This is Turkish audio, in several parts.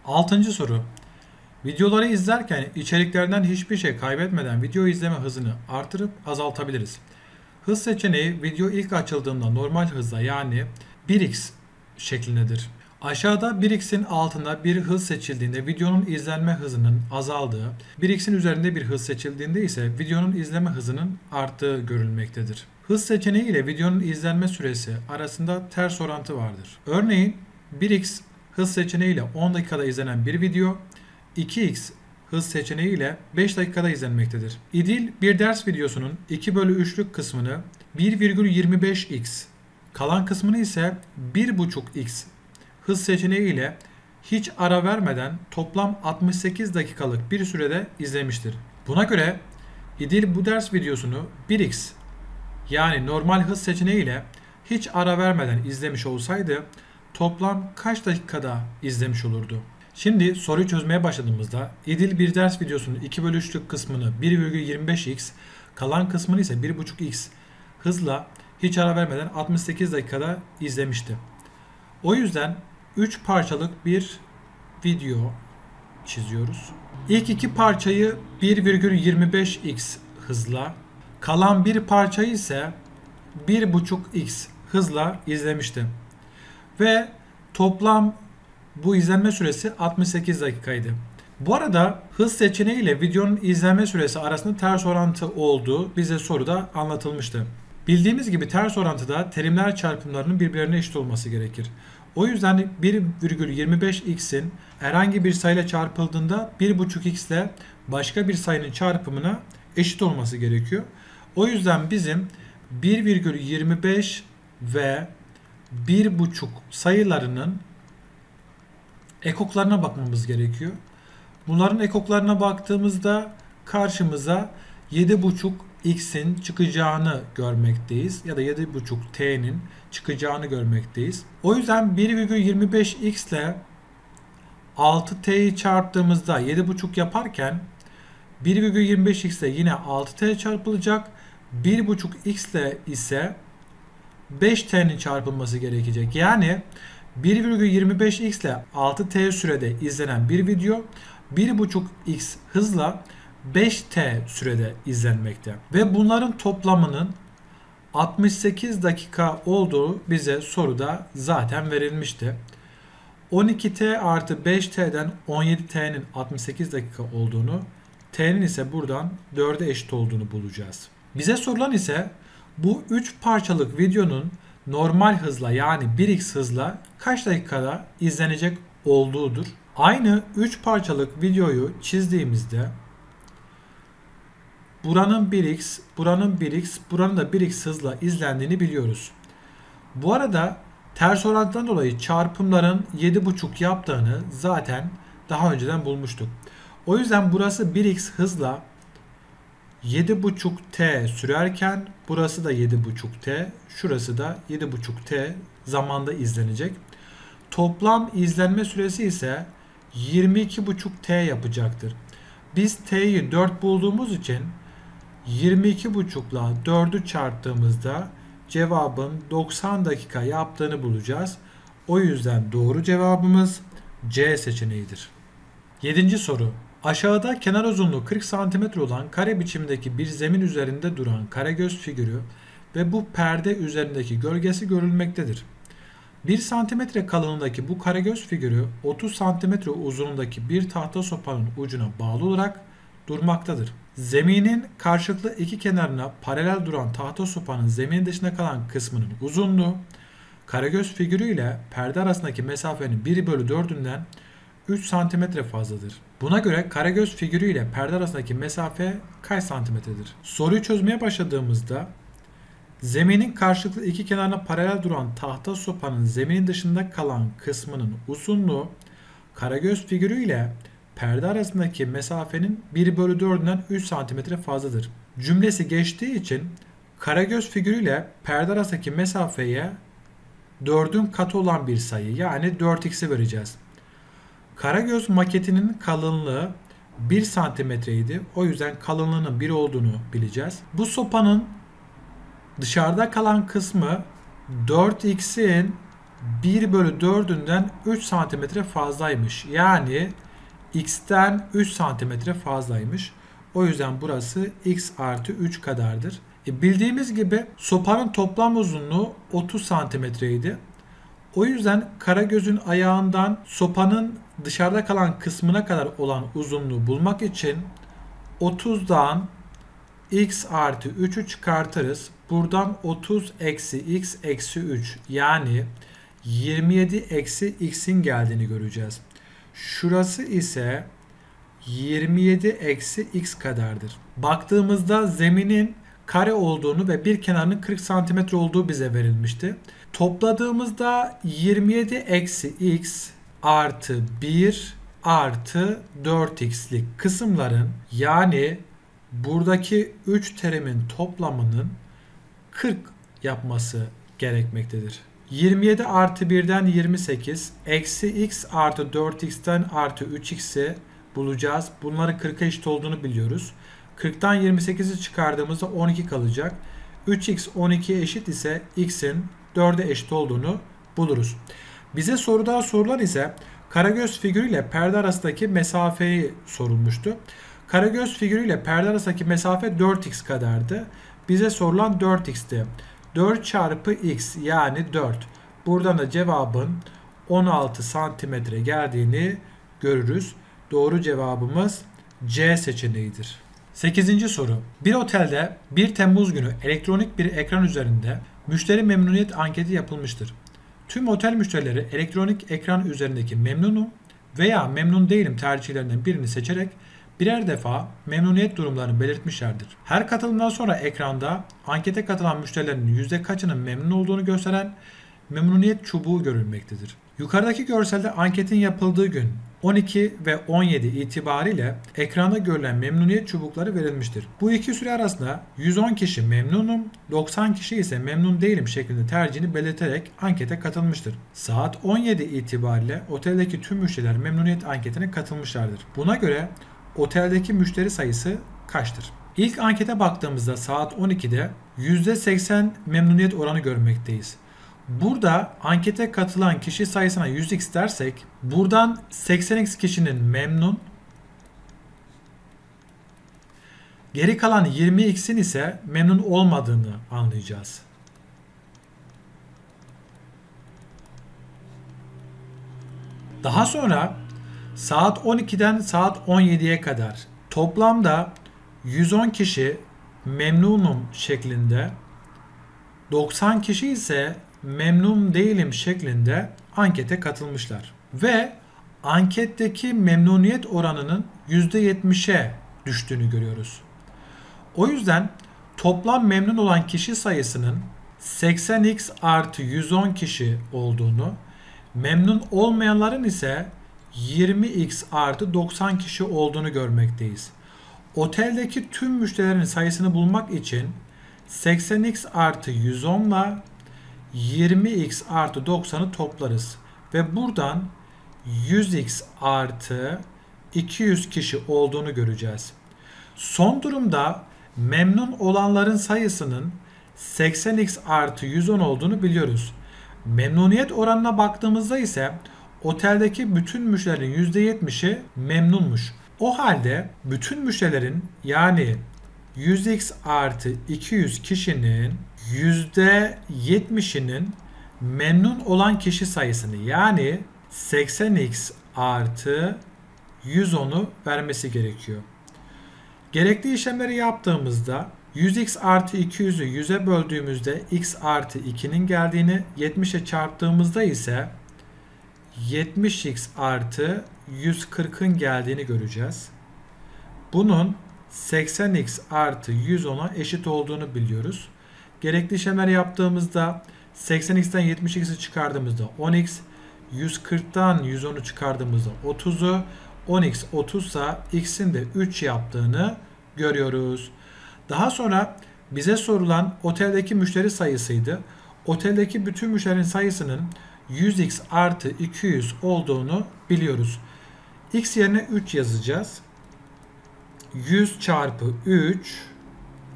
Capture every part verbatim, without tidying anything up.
Altıncı soru. Videoları izlerken içeriklerden hiçbir şey kaybetmeden video izleme hızını artırıp azaltabiliriz. Hız seçeneği video ilk açıldığında normal hızla yani bir x şeklindedir. Aşağıda bir x'in altında bir hız seçildiğinde videonun izlenme hızının azaldığı, bir x'in üzerinde bir hız seçildiğinde ise videonun izleme hızının arttığı görülmektedir. Hız seçeneği ile videonun izlenme süresi arasında ters orantı vardır. Örneğin bir x hız seçeneği ile on dakikada izlenen bir video, iki x hız seçeneği ile beş dakikada izlenmektedir. İdil bir ders videosunun iki bölü üçlük kısmını bir virgül yirmi beş x, kalan kısmını ise bir buçuk x hız seçeneği ile hiç ara vermeden toplam altmış sekiz dakikalık bir sürede izlemiştir. Buna göre İdil bu ders videosunu bir x yani normal hız seçeneği ile hiç ara vermeden izlemiş olsaydı toplam kaç dakikada izlemiş olurdu? Şimdi soruyu çözmeye başladığımızda İdil bir ders videosunun iki bölü üçlük kısmını bir virgül yirmi beş x, kalan kısmını ise bir buçuk x hızla hiç ara vermeden altmış sekiz dakikada izlemişti. O yüzden üç parçalık bir video çiziyoruz. İlk iki parçayı bir virgül yirmi beş x hızla, kalan bir parçayı ise bir buçuk x hızla izlemişti. Ve toplam bu izlenme süresi altmış sekiz dakikaydı. Bu arada hız seçeneği ile videonun izlenme süresi arasında ters orantı olduğu bize soruda anlatılmıştı. Bildiğimiz gibi ters orantıda terimler çarpımlarının birbirine eşit olması gerekir. O yüzden bir virgül yirmi beş x'in herhangi bir sayıyla çarpıldığında bir buçuk x ile başka bir sayının çarpımına eşit olması gerekiyor. O yüzden bizim bir virgül yirmi beş ve bir buçuk sayılarının ekoklarına bakmamız gerekiyor. Bunların ekoklarına baktığımızda karşımıza yedi buçuk x'in çıkacağını görmekteyiz. Ya da yedi buçuk t'nin çıkacağını görmekteyiz. O yüzden bir virgül yirmi beş x ile altı t'yi çarptığımızda yedi buçuk yaparken bir virgül yirmi beş x ile yine altı t çarpılacak. bir buçuk x ile ise beş t'nin çarpılması gerekecek. Yani bir virgül yirmi beş x ile altı t sürede izlenen bir video bir buçuk x hızla beş t sürede izlenmekte. Ve bunların toplamının altmış sekiz dakika olduğu bize soruda zaten verilmişti. on iki t artı beş t'den on yedi t'nin altmış sekiz dakika olduğunu, t'nin ise buradan dörde eşit olduğunu bulacağız. Bize sorulan ise bu üç parçalık videonun normal hızla yani bir x hızla kaç dakikada izlenecek olduğudur. Aynı üç parçalık videoyu çizdiğimizde buranın bir x, buranın bir x, buranın da bir x hızla izlendiğini biliyoruz. Bu arada ters orantıdan dolayı çarpımların yedi buçuk yaptığını zaten daha önceden bulmuştuk. O yüzden burası bir x hızla yedi buçuk t sürerken burası da yedi buçuk t, şurası da yedi buçuk t zamanda izlenecek. Toplam izlenme süresi ise yirmi iki buçuk t yapacaktır. Biz t'yi dört bulduğumuz için yirmi iki buçuk ile dördü çarptığımızda cevabın doksan dakika yaptığını bulacağız. O yüzden doğru cevabımız C seçeneğidir. Yedinci soru. Aşağıda kenar uzunluğu kırk santimetre olan kare biçimdeki bir zemin üzerinde duran karagöz figürü ve bu perde üzerindeki gölgesi görülmektedir. bir santimetre kalınlığındaki bu karagöz figürü otuz santimetre uzunluğundaki bir tahta sopanın ucuna bağlı olarak durmaktadır. Zeminin karşılıklı iki kenarına paralel duran tahta sopanın zemin dışında kalan kısmının uzunluğu karagöz figürü ile perde arasındaki mesafenin bir bölü dördünden üç santimetre fazladır. Buna göre karagöz figürü ile perde arasındaki mesafe kaç santimetredir? Soruyu çözmeye başladığımızda zeminin karşılıklı iki kenarına paralel duran tahta sopanın zeminin dışında kalan kısmının uzunluğu karagöz figürü ile perde arasındaki mesafenin bir bölü dördünden üç santimetre fazladır. Cümlesi geçtiği için karagöz figürü ile perde arasındaki mesafeye dördün katı olan bir sayı yani dört x'i vereceğiz. Karagöz maketinin kalınlığı bir santimetreydi. O yüzden kalınlığının bir olduğunu bileceğiz. Bu sopanın dışarıda kalan kısmı dört x'in bir bölü dördünden üç santimetre fazlaymış. Yani x'ten üç santimetre fazlaymış. O yüzden burası x artı üç kadardır. E bildiğimiz gibi sopanın toplam uzunluğu otuz santimetreydi. O yüzden Karagöz'ün ayağından sopanın dışarıda kalan kısmına kadar olan uzunluğu bulmak için otuzdan x artı üçü çıkartırız. Buradan otuz eksi x eksi üç yani yirmi yedi eksi x'in geldiğini göreceğiz. Şurası ise yirmi yedi eksi x kadardır. Baktığımızda zeminin kare olduğunu ve bir kenarının kırk santimetre olduğu bize verilmişti. Topladığımızda yirmi yedi eksi x artı bir artı dört x'lik kısımların yani buradaki üç terimin toplamının kırk yapması gerekmektedir. yirmi yedi artı birden yirmi sekiz eksi x artı dört x'ten artı üç x'i bulacağız. Bunların kırka eşit olduğunu biliyoruz. kırktan yirmi sekizi çıkardığımızda on iki kalacak. üç x on ikiye eşit ise x'in dörde eşit olduğunu buluruz. Bize soruda sorulan ise Karagöz figürüyle perde arasındaki mesafeyi sorulmuştu. Karagöz figürüyle perde arasındaki mesafe dört x kadardı. Bize sorulan dört x'ti. dört çarpı x yani dört. Buradan da cevabın on altı santimetre geldiğini görürüz. Doğru cevabımız C seçeneğidir. sekizinci soru. Bir otelde bir Temmuz günü elektronik bir ekran üzerinde müşteri memnuniyet anketi yapılmıştır. Tüm otel müşterileri elektronik ekran üzerindeki memnunum veya memnun değilim tercihlerinden birini seçerek birer defa memnuniyet durumlarını belirtmişlerdir. Her katılımdan sonra ekranda ankete katılan müşterilerin yüzde kaçının memnun olduğunu gösteren memnuniyet çubuğu görülmektedir. Yukarıdaki görselde anketin yapıldığı gün on iki ve on yedi itibariyle ekranda görülen memnuniyet çubukları verilmiştir. Bu iki süre arasında yüz on kişi memnunum, doksan kişi ise memnun değilim şeklinde tercihini belirterek ankete katılmıştır. Saat on yedi itibariyle oteldeki tüm müşteriler memnuniyet anketine katılmışlardır. Buna göre oteldeki müşteri sayısı kaçtır? İlk ankete baktığımızda saat on ikide yüzde seksen memnuniyet oranı görmekteyiz. Burada ankete katılan kişi sayısına yüz x dersek buradan seksen x kişinin memnun, geri kalan yirmi x'in ise memnun olmadığını anlayacağız. Daha sonra saat on ikiden saat on yediye kadar toplamda yüz on kişi memnunum şeklinde, doksan kişi ise memnun değilim şeklinde ankete katılmışlar. Ve anketteki memnuniyet oranının yüzde yetmişe düştüğünü görüyoruz. O yüzden toplam memnun olan kişi sayısının seksen x artı yüz on kişi olduğunu, memnun olmayanların ise yirmi x artı doksan kişi olduğunu görmekteyiz. Oteldeki tüm müşterilerin sayısını bulmak için seksen x artı yüz on ile yirmi x artı doksanı toplarız. Ve buradan yüz x artı iki yüz kişi olduğunu göreceğiz. Son durumda memnun olanların sayısının seksen x artı yüz on olduğunu biliyoruz. Memnuniyet oranına baktığımızda ise oteldeki bütün müşterilerin yüzde yetmişi memnunmuş. O halde bütün müşterilerin yani yüz x artı iki yüz kişinin yüzde yetmişinin memnun olan kişi sayısını yani seksen x artı yüz onu vermesi gerekiyor. Gerekli işlemleri yaptığımızda yüz x artı iki yüzü yüze böldüğümüzde x artı ikinin geldiğini, yetmişe çarptığımızda ise yetmiş x artı yüz kırkın geldiğini göreceğiz. Bunun seksen x artı yüz ona eşit olduğunu biliyoruz. Gerekli işlemler yaptığımızda seksen x'ten yetmiş x'i çıkardığımızda on x, yüz kırktan yüz onu çıkardığımızda otuzu, on x otuz ise x'in de üç yaptığını görüyoruz. Daha sonra bize sorulan oteldeki müşteri sayısıydı. Oteldeki bütün müşterinin sayısının yüz x artı iki yüz olduğunu biliyoruz. X yerine üç yazacağız. yüz çarpı üç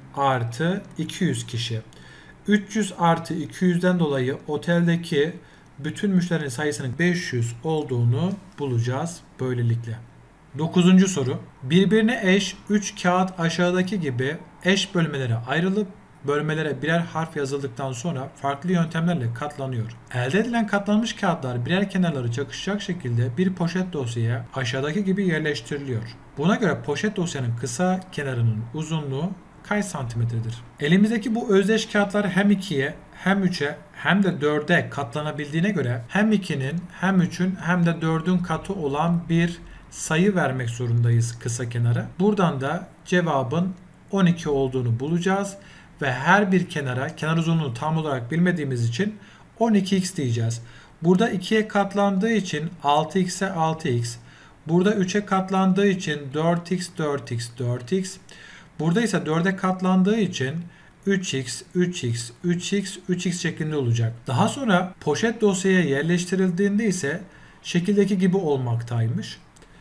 artı iki yüz kişi. üç yüz artı iki yüzden dolayı oteldeki bütün müşterinin sayısının beş yüz olduğunu bulacağız böylelikle. Dokuzuncu soru. Birbirine eş üç kağıt aşağıdaki gibi eş bölmelere ayrılıp bölmelere birer harf yazıldıktan sonra farklı yöntemlerle katlanıyor. Elde edilen katlanmış kağıtlar birer kenarları çakışacak şekilde bir poşet dosyaya aşağıdaki gibi yerleştiriliyor. Buna göre poşet dosyanın kısa kenarının uzunluğu kaç santimetredir? Elimizdeki bu özdeş kağıtlar hem ikiye hem üçe hem de dörde katlanabildiğine göre hem ikinin hem üçün hem de dördün katı olan bir sayı vermek zorundayız kısa kenara. Buradan da cevabın on iki olduğunu bulacağız ve her bir kenara, kenar uzunluğunu tam olarak bilmediğimiz için on iki x diyeceğiz. Burada ikiye katlandığı için altı x'e altı x. Burada üçe katlandığı için dört x, dört x, dört x. Burada ise dörde katlandığı için üç x, üç x, üç x, üç x şeklinde olacak. Daha sonra poşet dosyaya yerleştirildiğinde ise şekildeki gibi olmaktaymış.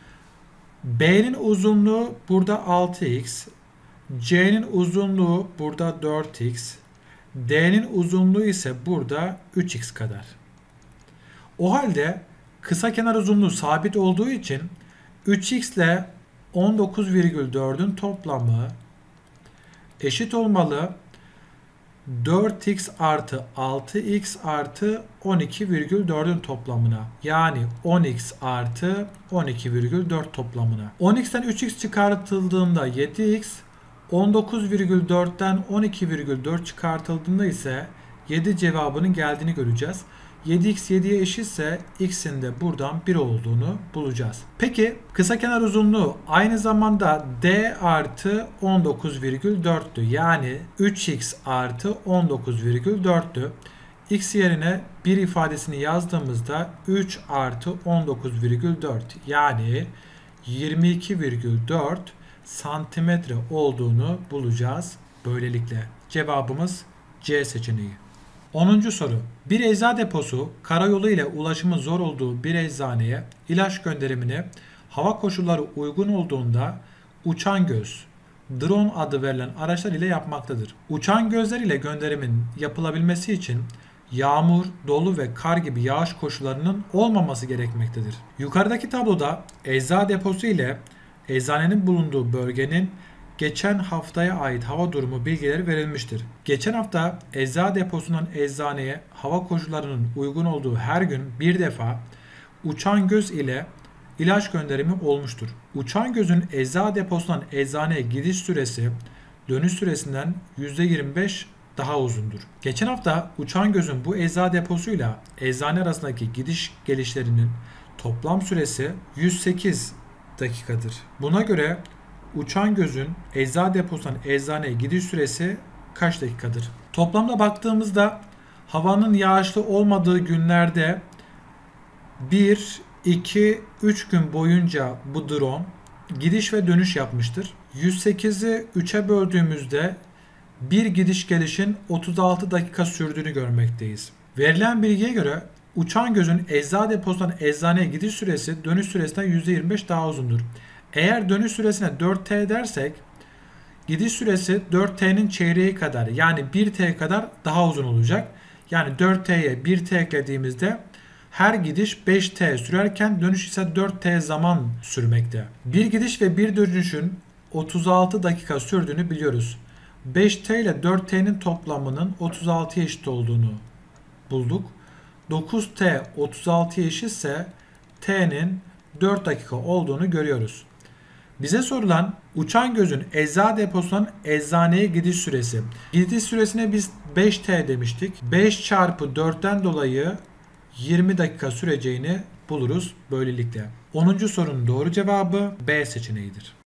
B'nin uzunluğu burada altı x, C'nin uzunluğu burada dört x, D'nin uzunluğu ise burada üç x kadar. O halde kısa kenar uzunluğu sabit olduğu için üç x ile on dokuz virgül dördün toplamı eşit olmalı dört x artı altı x artı on iki virgül dördün toplamına. Yani on x artı on iki virgül dört toplamına. on x'ten üç x çıkartıldığında yedi x, on dokuz virgül dörtten on iki virgül dört çıkartıldığında ise yedi cevabının geldiğini göreceğiz. yedi x yediye eşitse x'in de buradan bir olduğunu bulacağız. Peki kısa kenar uzunluğu aynı zamanda d artı on dokuz virgül dörttü. Yani üç x artı on dokuz virgül dörttü. X yerine bir ifadesini yazdığımızda üç artı on dokuz virgül dört yani yirmi iki virgül dört santimetre olduğunu bulacağız böylelikle. Cevabımız C seçeneği. onuncu soru. Bir eczacı deposu karayolu ile ulaşımı zor olduğu bir eczaneye ilaç gönderimini hava koşulları uygun olduğunda uçan göz, drone adı verilen araçlar ile yapmaktadır. Uçan gözler ile gönderimin yapılabilmesi için yağmur, dolu ve kar gibi yağış koşullarının olmaması gerekmektedir. Yukarıdaki tabloda eczacı deposu ile eczanenin bulunduğu bölgenin geçen haftaya ait hava durumu bilgileri verilmiştir. Geçen hafta eczacı deposundan eczaneye hava koşullarının uygun olduğu her gün bir defa uçan göz ile ilaç gönderimi olmuştur. Uçan gözün eczacı deposundan eczaneye gidiş süresi dönüş süresinden yüzde yirmi beş daha uzundur. Geçen hafta uçan gözün bu eczacı deposuyla eczane arasındaki gidiş gelişlerinin toplam süresi yüz sekiz dakikadır. Buna göre uçan gözün eczacı deposundan eczaneye gidiş süresi kaç dakikadır? Toplamda baktığımızda havanın yağışlı olmadığı günlerde bir, iki, üç gün boyunca bu drone gidiş ve dönüş yapmıştır. yüz sekizi üçe böldüğümüzde bir gidiş gelişin otuz altı dakika sürdüğünü görmekteyiz. Verilen bilgiye göre uçan gözün eczacı deposundan eczaneye gidiş süresi dönüş süresinden yüzde yirmi beş daha uzundur. Eğer dönüş süresine dört t dersek gidiş süresi dört t'nin çeyreği kadar yani bir t kadar daha uzun olacak. Yani dört t'ye bir t eklediğimizde her gidiş beş t sürerken dönüş ise dört t zaman sürmekte. Bir gidiş ve bir dönüşün otuz altı dakika sürdüğünü biliyoruz. beş t ile dört t'nin toplamının otuz altıya eşit olduğunu bulduk. dokuz t otuz altıya eşitse t'nin dört dakika olduğunu görüyoruz. Bize sorulan uçan gözün eczacı deposundan eczaneye gidiş süresi. Gidiş süresine biz beş t demiştik. beş çarpı dörtten dolayı yirmi dakika süreceğini buluruz böylelikle. onuncu sorunun doğru cevabı B seçeneğidir.